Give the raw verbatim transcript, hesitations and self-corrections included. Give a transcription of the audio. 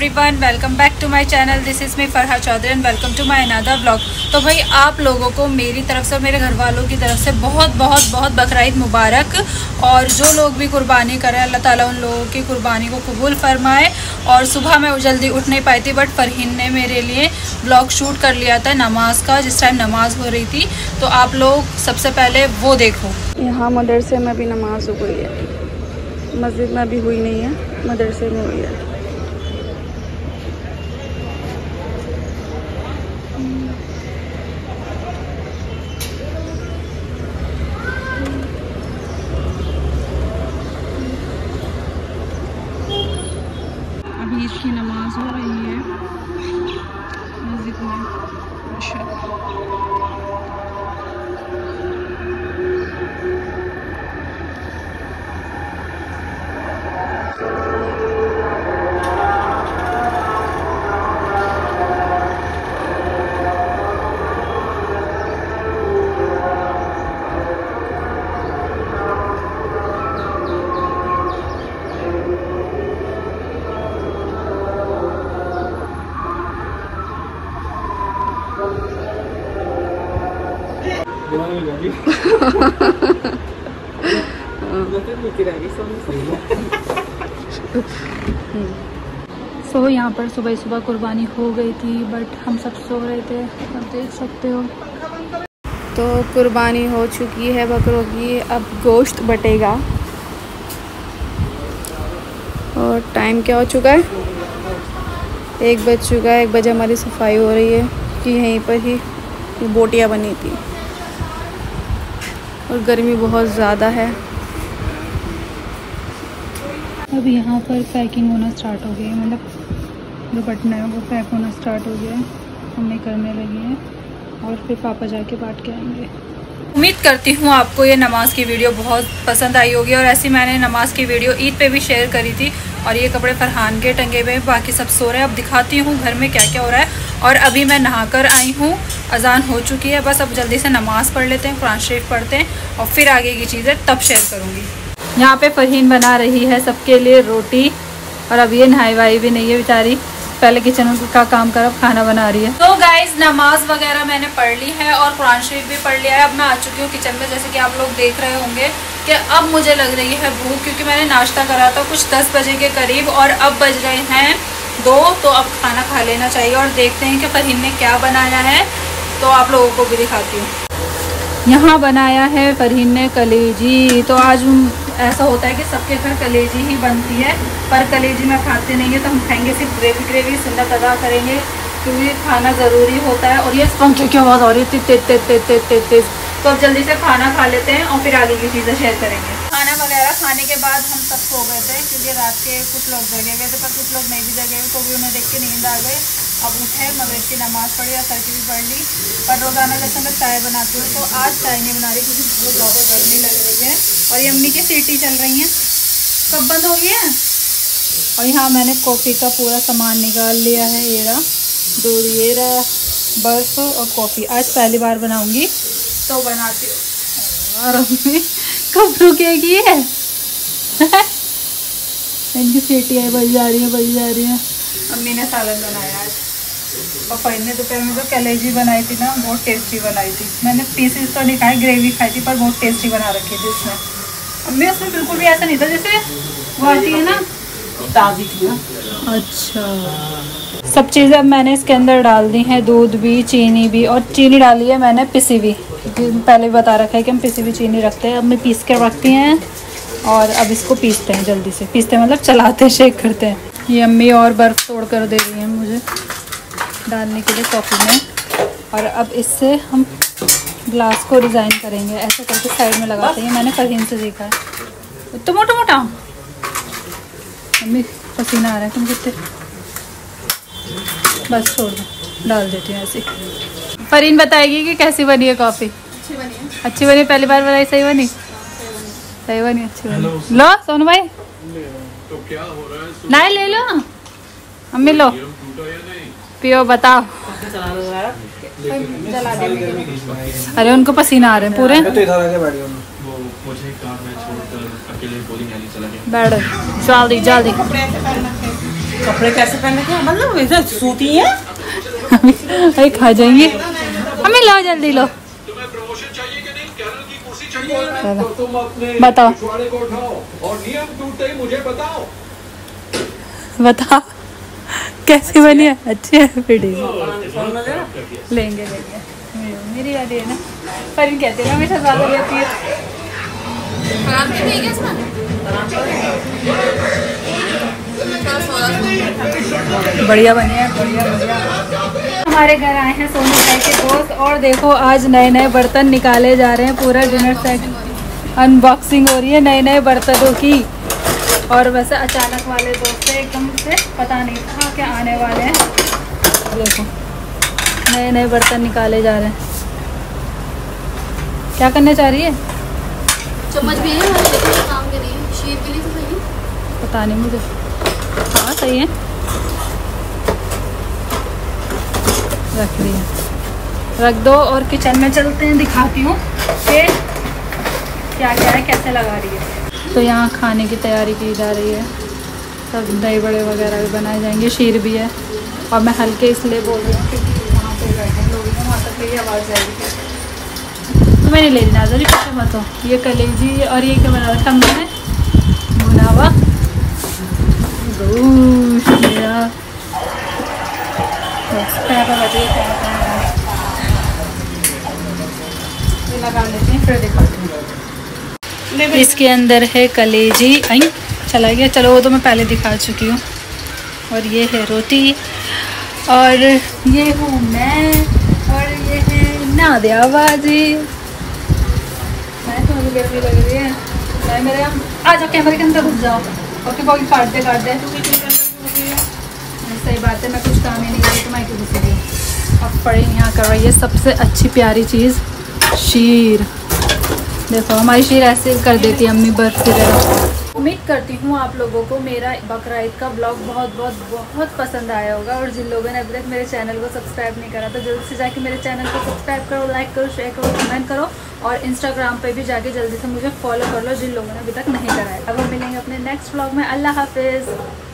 Everyone, welcome back to my channel. This is me Farah Chaudhary and welcome to my another blog. तो भाई आप लोगों को मेरी तरफ से और मेरे घर वालों की तरफ से बहुत बहुत बहुत बकरीद मुबारक। और जो लोग भी कुर्बानी करें अल्लाह ताला उन लोगों की कुर्बानी को कबूल फरमाए। और सुबह मैं जल्दी उठ नहीं पाई थी, बट फरहीन ने मेरे लिए ब्लॉग शूट कर लिया था नमाज का, जिस टाइम नमाज हो रही थी। तो आप लोग सबसे पहले वो देखो। यहाँ मदरसे में भी नमाज हो गई है, मस्जिद में भी हुई नहीं है, मदरसे में हुई है। अभी इसकी नमाज हो रही है मस्जिद में। सो so, यहाँ पर सुबह सुबह कुर्बानी हो गई थी, बट हम सब सो रहे थे, आप देख सकते हो। तो कुर्बानी हो चुकी है बकरों की, अब गोश्त बटेगा। और टाइम क्या हो चुका है? एक बज चुका है। एक बजे हमारी सफाई हो रही है कि यहीं पर ही बोटियाँ बनी थी। और गर्मी बहुत ज़्यादा है। अब यहाँ पर पैकिंग होना स्टार्ट हो गई है, मतलब जो बटन है वो पैक होना स्टार्ट हो गया है, मम्मी करने लगी है और फिर पापा जाके बांट के आएंगे। उम्मीद करती हूँ आपको ये नमाज की वीडियो बहुत पसंद आई होगी। और ऐसी मैंने नमाज की वीडियो ईद पे भी शेयर करी थी। और ये कपड़े फरहान के टंगे हुए, बाकी सब सो रहे हैं। अब दिखाती हूँ घर में क्या क्या हो रहा है। और अभी मैं नहा कर आई हूँ, अजान हो चुकी है। बस अब जल्दी से नमाज़ पढ़ लेते हैं, कुरान शरीफ पढ़ते हैं और फिर आगे की चीज़ें तब शेयर करूँगी। यहाँ पे फरहीन बना रही है सबके लिए रोटी। और अब ये नहाई वाई भी नहीं है बेचारी, पहले किचन का काम कर अब खाना बना रही है। तो गाइज नमाज वगैरह मैंने पढ़ ली है और कुरान शरीफ भी पढ़ लिया है। अब मैं आ चुकी हूँ किचन में, जैसे कि आप लोग देख रहे होंगे कि अब मुझे लग रही है भूख, क्योंकि मैंने नाश्ता करा था कुछ दस बजे के करीब और अब बज रहे हैं दो। तो अब खाना खा लेना चाहिए। और देखते हैं कि फरहीन ने क्या बनाया है, तो आप लोगों को भी दिखाती हूँ। यहाँ बनाया है फरहीन ने कलेजी। तो आज ऐसा होता है कि सबके घर कलेजी ही बनती है, पर कलेजी में खाते नहीं है, तो हम खाएंगे सिर्फ ग्रेवी ग्रेवी सुन्नत अदा करेंगे, क्योंकि खाना ज़रूरी होता है। और ये पंखे की आवाज़ आ रही थी तेज तेज तेज तेज तेज तेज। तो अब जल्दी से खाना खा लेते हैं और फिर आगे की चीज़ें शेयर करेंगे। खाना वगैरह खाने के बाद हम सब सो गए थे, क्योंकि रात के कुछ लोग जगे हुए थे, पर कुछ लोग नहीं भी जगे हुए, तो भी उन्हें देख के नींद आ गए। अब उठे, मगरिब की नमाज़ पढ़ी और सर की भी पढ़ ली। पर रोज़ाना जैसे मैं चाय बनाती हूँ, तो आज चाय नहीं बना रही क्योंकि बहुत ज़्यादा गर्मी लग रही है। और ये अम्मी की सीटी चल रही हैं, कब बंद हो गई है। और यहाँ मैंने कॉफ़ी का पूरा सामान निकाल लिया है। ये रहा दूध, ये रहा बर्फ़ और कॉफ़ी। आज पहली बार बनाऊँगी तो बनाती हूँ। और अम्मी कब रुकेगी है इनकी सीटी है, बज जा रही है बज जा रही है। अम्मी ने सालन बनाया आज। और फैन ने दोपहर में जो कलेजी बनाई थी ना, बहुत टेस्टी बनाई थी। मैंने पीसेस तो नहीं खाए, ग्रेवी खाई थी, पर बहुत टेस्टी बना रखी थी उसमें। अम्मी उसमें बिल्कुल भी ऐसा नहीं था जैसे वो आती है ना ताज़ी थी। अच्छा, सब चीज़ें अब मैंने इसके अंदर डाल दी हैं, दूध भी चीनी भी। और चीनी डाली है मैंने पिसी हुई, पहले बता रखा है कि हम पिसी हुई चीनी रखते हैं। अब मैं पीस के रखती हैं और अब इसको पीसते हैं, जल्दी से पीसते हैं मतलब चलाते हैं, शेक करते हैं। ये अम्मी और बर्फ़ तोड़ कर दे रही हैं मुझे डालने के लिए कॉफ़ी में। और अब इससे हम ग्लास को डिज़ाइन करेंगे, ऐसे करके साइड में लगाते हैं। मैंने फरहीन से सीखा है। तो मोटा मोटा मम्मी पसीना आ रहा है, तुम कितने बस छोड़ दो, डाल देती हूँ ऐसे। फरहीन बताएगी कि कैसी बनी है कॉफ़ी। अच्छी बनी है, अच्छी बनी। पहली बार बनाई, सही बनी, सही बनी, अच्छी बनी। लो सोनू भाई, तो क्या हो रहा है? नहीं ले लो अम्मी, लो पियो, बताओ। अरे उनको पसीना आ रहे हैं पूरे। बैठ जल्दी जल्दी। कपड़े कैसे पहनने के मतलब वैसे सूती है। अरे खा जाएंगे, हमें लो जल्दी लो। तुम्हें प्रमोशन चाहिए कि नहीं? कैरल की कुर्सी चाहिए? चलो। तो तुम अपने बताओ। पिछवाड़े को उठाओ और नियम टूटते ही मुझे बताओ। बता कैसी बनी है? अच्छी है, फिर ठीक है। लेंगे लेंगे, मेरी वाली है ना, पर इन कहते हैं हमेशा ज़्यादा लेती है। बढ़िया बनी है, बढ़िया बढ़िया। हमारे घर आए हैं सोनू भाई के दोस्त और देखो आज नए नए बर्तन निकाले जा रहे हैं। पूरा डिनर सेट अनबॉक्सिंग हो रही है नए नए बर्तनों की। और वैसे अचानक वाले दोस्त से एकदम से पता नहीं था कि आने वाले हैं। देखो नए नए बर्तन निकाले जा रहे हैं। क्या करने चाह रही है? चम्मच भी है काम के लिए, शीर के लिए तो सही है। पता नहीं मुझे। हाँ सही है, रख दिया, रख दो। और किचन में चलते हैं, दिखाती हूँ कि क्या क्या है, कैसे लगा रही है। तो यहाँ खाने की तैयारी की जा रही है, सब दही बड़े वगैरह भी बनाए जाएंगे, शीर भी है। और मैं हल्के इसलिए बोल रही हूँ क्योंकि वहाँ पे बैठे लोग हैं, वहाँ तक मेरी आवाज़ जाएगी। तो मैंने ले लेना जरूरी पीछे मत हो। ये कलेजी और ये क्या बना रखा हमने भुना हुआ गोश्त मेरा। लगा लेते हैं फिर दिखाते हैं। इसके अंदर है कलेजी। आई चला गया, चलो वो तो मैं पहले दिखा चुकी हूँ। और ये है रोटी और ये हूँ मैं और ये है नादिया बाजी। मैं तो मुझे गर्मी लग रही है। मैं मेरे आ जाओ कैमरे के अंदर घुस जाओ। ओके पॉकेट काट दे काट दे। सही बात है, मैं कुछ काम ही नहीं करी तो मैं क्यों घुसी गई। अब पढ़े यहाँ करवाइए सबसे अच्छी प्यारी चीज़ शीर। देखो हमारी शीर ऐसे कर देती है अम्मी बर्फ की तरह। उम्मीद करती हूँ आप लोगों को मेरा बकरा ईद का ब्लॉग बहुत बहुत बहुत पसंद आया होगा। और जिन लोगों ने अभी तक मेरे चैनल को सब्सक्राइब नहीं करा तो जल्दी से जाके मेरे चैनल को सब्सक्राइब करो, लाइक करो, शेयर करो, कमेंट करो। और इंस्टाग्राम पे भी जाके जल्दी से मुझे फॉलो कर लो जिन लोगों ने अभी तक नहीं करा है। अब हम मिलेंगे अपने नेक्स्ट ब्लॉग में। अल्लाह हाफिज़।